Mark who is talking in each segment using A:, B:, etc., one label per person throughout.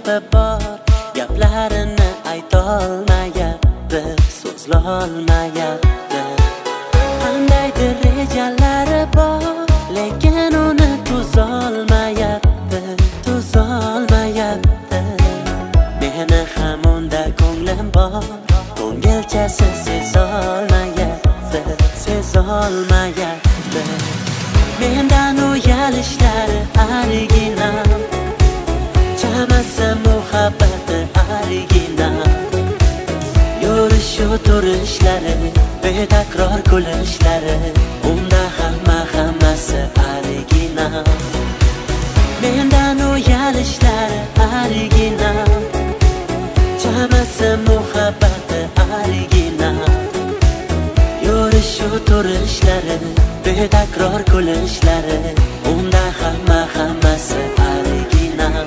A: gapi bor, gaplarini aytolmayapti, so'zlolmayapti. Qandaydir rejalari bor, lekin uni tuzolmayapti. Meni ham unda ko'nglim bor, ko'ngilchasi sezolmayapti. Mendan uyalishlari original, chamasi muhabbati original. Yurish turishlari, betakror kulishlari, unda hammasi original. Mendan uyalishlari original, chamasi muhabbati original. Yurish turishlari, betakror kulishlari, unda hammasi original.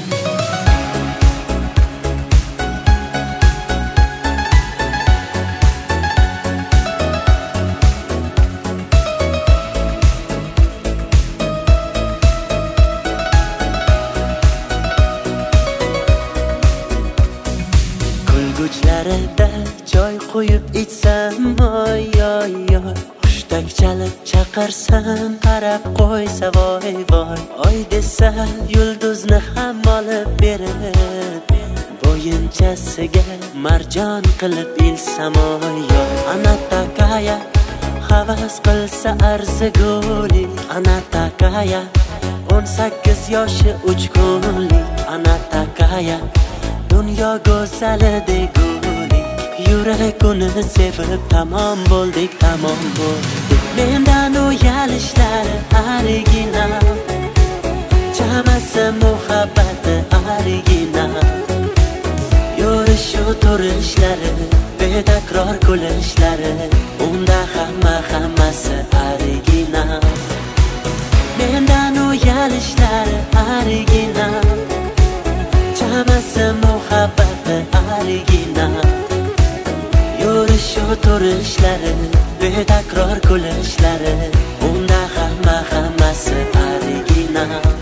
A: Kulguchlarida choy quyib ichsam, oy oy oy. Hushtak chalib chaqirsam, qarab qo'ysa voy voy. Oy desa yulduzni ham olib berib, bo'yinchasiga marjon qilib ilsam, oy oy. Ana takaya havas qilsa arzigulik, ana takaya 18 yoshi 3 kunlik. Ana takaya dunyo go'zali degulik. Yurak uni sevib tamom bo'ldik. Mendan uyalishlari original, chamasi muhabbati original. Yurish turishlari, betakror kulishlari, unda hammasi original. Mendan uyalishlari original, chamasi muhabbati original. Yurish turishlari, betakror kulishlari, unda hammasi original.